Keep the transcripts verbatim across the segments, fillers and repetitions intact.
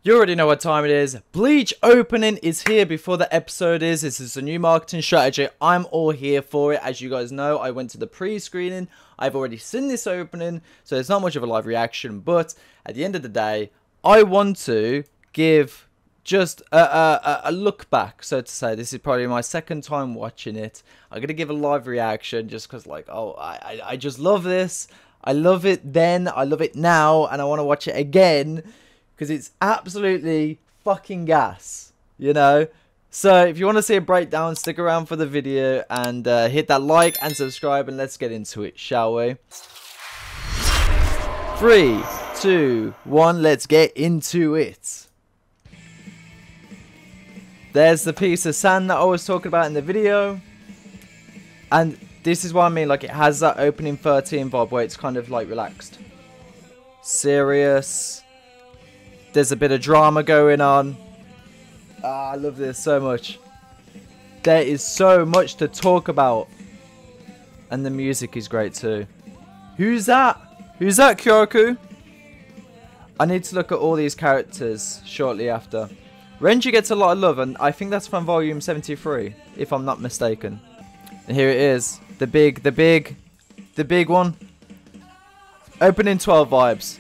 You already know what time it is. Bleach opening is here before the episode is. This is a new marketing strategy. I'm all here for it. As you guys know, I went to the pre-screening. I've already seen this opening, so it's not much of a live reaction. But at the end of the day, I want to give just a, a, a look back, so to say. This is probably my second time watching it. I'm going to give a live reaction just because, like, oh, I, I, I just love this. I love it then. I love it now. And I want to watch it again. Because it's absolutely fucking gas, you know? So if you want to see a breakdown, stick around for the video and uh, hit that like and subscribe and let's get into it, shall we? Three, two, one, let's get into it. There's the piece of sand that I was talking about in the video. And this is what I mean, like it has that opening thirteen vibe where it's kind of like relaxed. Serious. There's a bit of drama going on. Ah, I love this so much. There is so much to talk about. And the music is great too. Who's that? Who's that, Kyoraku? I need to look at all these characters shortly after. Renji gets a lot of love, and I think that's from volume seventy-three, if I'm not mistaken. And here it is. The big, the big, the big one. Opening twelve vibes.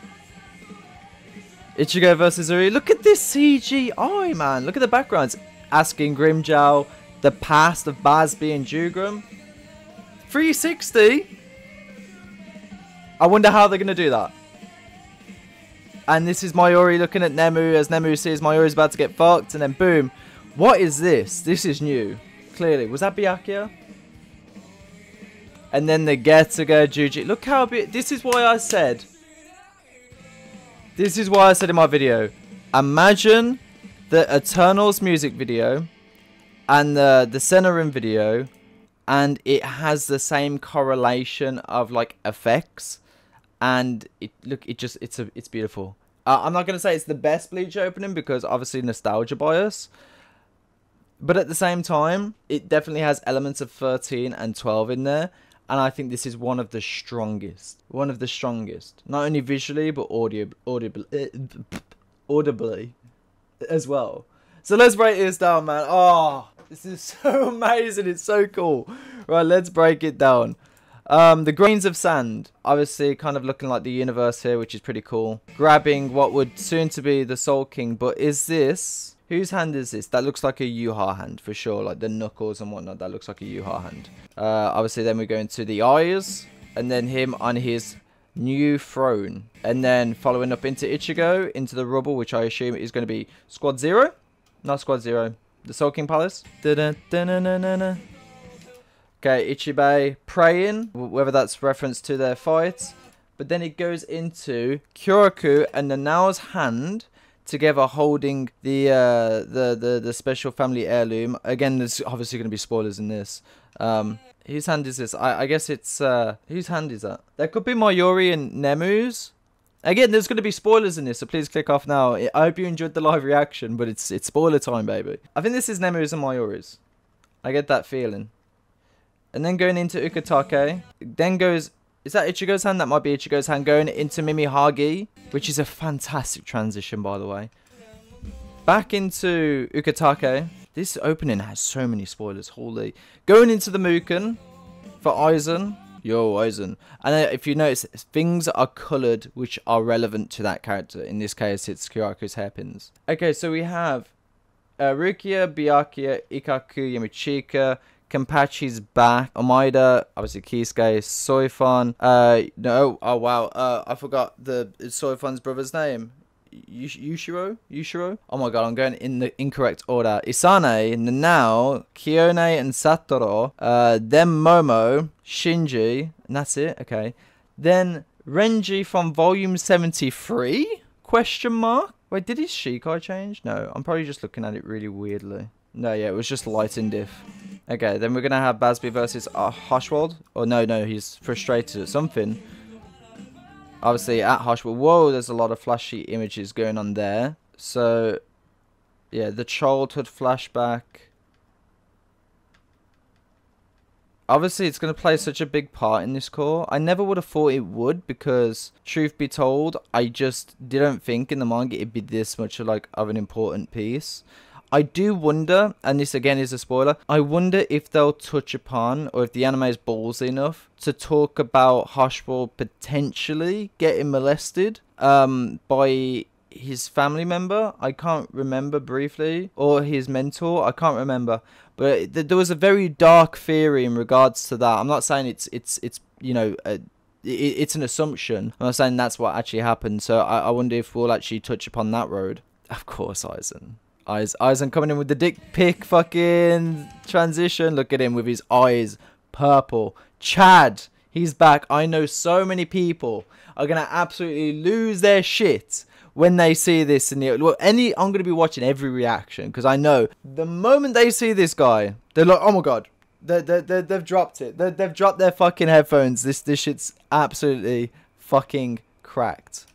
Ichigo versus Uri. Look at this C G I, man. Look at the backgrounds. Asking Grimmjow, the past of Bazby and Jugram. three sixty? I wonder how they're going to do that. And this is Mayuri looking at Nemu as Nemu sees Mayuri's about to get fucked. And then boom. What is this? This is new. Clearly. Was that Byakuya? And then the Getuga Juji. Look how big. This is why I said... This is why I said in my video, imagine the Eternals music video and the, the Sennarin video, and it has the same correlation of like effects, and it look it just it's a it's beautiful. Uh, I'm not gonna say it's the best Bleach opening because obviously nostalgia bias, but at the same time, it definitely has elements of thirteen and twelve in there. And I think this is one of the strongest. One of the strongest. Not only visually, but audio, audible, uh, audibly as well. So let's break this down, man. Oh, this is so amazing. It's so cool. Right, let's break it down. Um, the grains of sand. Obviously, kind of looking like the universe here, which is pretty cool. Grabbing what would soon to be the Soul King. But is this... Whose hand is this? That looks like a Yuha hand for sure. Like the knuckles and whatnot. That looks like a Yuha hand. Uh, obviously, then we go into the eyes. And then him on his new throne. And then following up into Ichigo. Into the rubble, which I assume is going to be Squad Zero. Not Squad Zero. The Soul King Palace. Da -da -da -da -da -da -da. Okay, Ichibei praying. Whether that's reference to their fight. But then it goes into Kyoraku and Nanao's hand. Together holding the, uh, the the the special family heirloom. Again, there's obviously going to be spoilers in this. Um, whose hand is this? I, I guess it's... Uh, whose hand is that? That could be Mayuri and Nemu's. Again, there's going to be spoilers in this, so please click off now. I hope you enjoyed the live reaction, but it's it's spoiler time, baby. I think this is Nemu's and Mayuri's. I get that feeling. And then going into Ukitake. Then goes... Is that Ichigo's hand? That might be Ichigo's hand going into Mimihagi, which is a fantastic transition, by the way. Back into Ukitake. This opening has so many spoilers. Holy. Going into the Muken for Aizen. Yo, Aizen. And uh, if you notice, things are coloured which are relevant to that character. In this case, it's Kyoraku's hairpins. Okay, so we have uh, Rukia, Byakuya, Ikkaku, Yamichika, Kenpachi's back. Omaida, obviously Kisuke, Soifon. Uh, no, oh wow. Uh, I forgot the Soifon's brother's name. Yushiro? Yushiro? Oh my god, I'm going in the incorrect order. Isane, Nanao, Kiyone, and Satoru. Uh, then Momo, Shinji, and that's it. Okay. Then Renji from volume seventy-three? Question mark? Wait, did his Shikai change? No, I'm probably just looking at it really weirdly. No, yeah, it was just light in diff. Okay, then we're going to have Bazby versus uh, Haschwald. Oh, no, no, he's frustrated at something. Obviously, at Haschwald. Whoa, there's a lot of flashy images going on there. So, yeah, the childhood flashback. obviously it's going to play such a big part in this core. I never would have thought it would, because truth be told, I just didn't think in the manga it'd be this much of like of an important piece. I do wonder, and this again is a spoiler, I wonder if they'll touch upon, or if the anime is ballsy enough to talk about Haschwalth potentially getting molested um, by his family member. I can't remember briefly, or his mentor. I can't remember, but th there was a very dark theory in regards to that. I'm not saying it's it's it's you know a, it, it's an assumption. I'm not saying that's what actually happened. So I, I wonder if we'll actually touch upon that road. Of course, Aizen. Eyes, Aizen coming in with the dick pic fucking transition. Look at him with his eyes purple. Chad, he's back. I know so many people are gonna absolutely lose their shit when they see this. In the well, any, I'm gonna be watching every reaction, because I know the moment they see this guy, they're like, oh my god, they they they they've dropped it. They they've dropped their fucking headphones. This this shit's absolutely fucking cracked.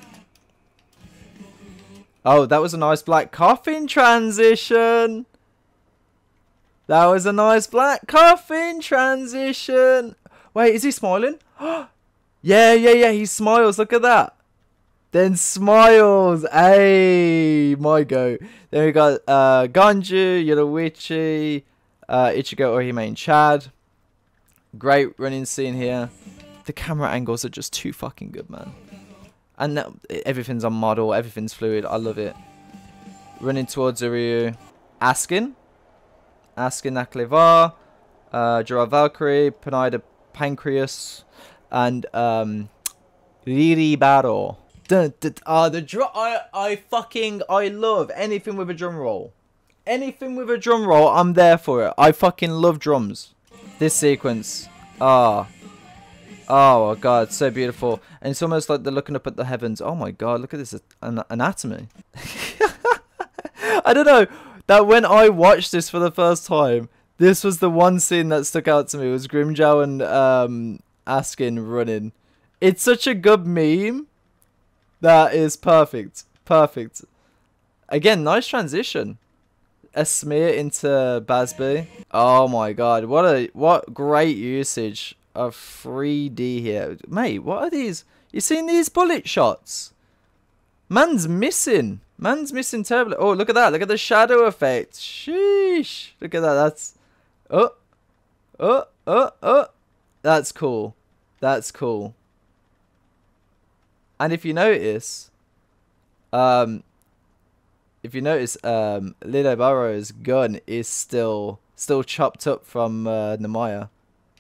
Oh, that was a nice black coffin transition. That was a nice black coffin transition. Wait, is he smiling? yeah, yeah, yeah, he smiles. Look at that. Then smiles. Hey, my go. Then we got uh, Ganju, Yoruichi, uh, Ichigo Ohime and Chad. Great running scene here. The camera angles are just too fucking good, man. And that, everything's on model, everything's fluid. I love it. Running towards Uryu. Askin. Askin Naklevar. Uh, Jura Valkyrie. Panaida Pancreas. And um, Riri Baro. Dun, dun, uh, the drum. I, I fucking. I love anything with a drum roll. Anything with a drum roll, I'm there for it. I fucking love drums. This sequence. Ah. Oh my god, so beautiful. And it's almost like they're looking up at the heavens. Oh my god, look at this an anatomy. I don't know. That when I watched this for the first time, this was the one scene that stuck out to me. It was Grimmjow and um, Askin running. It's such a good meme. That is perfect. Perfect. Again, nice transition. A smear into Basby. Oh my god, what a what great usage of three D here. Mate, what are these? You seen these bullet shots? Man's missing. Man's missing terribly. Oh, look at that. Look at the shadow effect. Sheesh. Look at that. That's... Oh. Oh. Oh. Oh. That's cool. That's cool. And if you notice... Um... If you notice, um... Lido Barrow's gun is still... Still chopped up from uh, Namaya.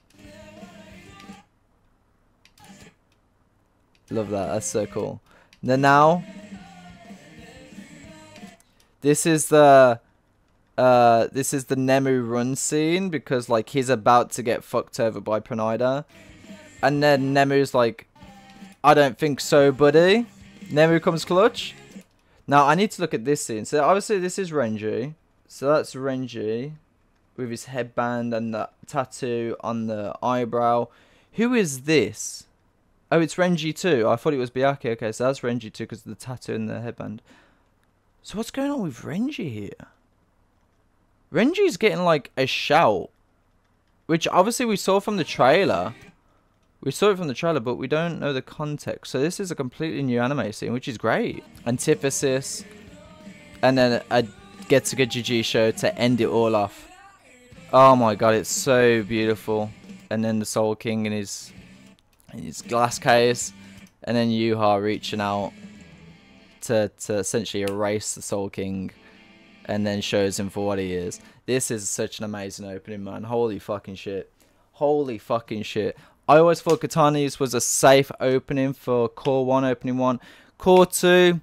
Love that. That's so cool. Then now, this is the uh, this is the Nemu run scene, because like he's about to get fucked over by Pranida, and then Nemu's like, "I don't think so, buddy." Nemu comes clutch. Now I need to look at this scene. So obviously this is Renji. So that's Renji with his headband and the tattoo on the eyebrow. Who is this? Oh, it's Renji too. I thought it was Byakuya. Okay, so that's Renji too because of the tattoo and the headband. So what's going on with Renji here? Renji's getting like a shout. Which obviously we saw from the trailer. We saw it from the trailer, but we don't know the context. So this is a completely new anime scene, which is great. Antithesis. And then a Getsuga Jiji show to end it all off. Oh my god, it's so beautiful. And then the Soul King in his... in his glass case, and then Yuha reaching out to to essentially erase the Soul King, and then shows him for what he is. This is such an amazing opening, man. Holy fucking shit. Holy fucking shit. I always thought Katani's was a safe opening for Core one, opening one. Core two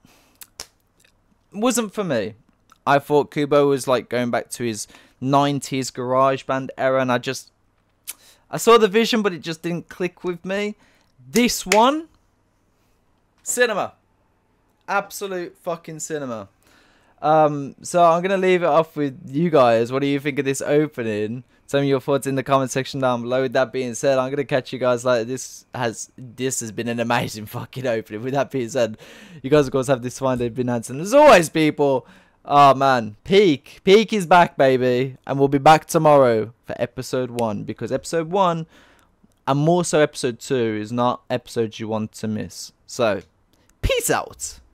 wasn't for me. I thought Kubo was like going back to his nineties garage band era, and I just I saw the vision, but it just didn't click with me. This one, cinema. Absolute fucking cinema. Um, so I'm going to leave it off with you guys. What do you think of this opening? Tell me your thoughts in the comment section down below. With that being said, I'm going to catch you guys later. This has this has been an amazing fucking opening. With that being said, you guys of course have this fine day. Been handsome as always, people. Oh man, Peak. Peak is back, baby. And we'll be back tomorrow for episode one. Because episode one, and more so episode two, is not episodes you want to miss. So, peace out.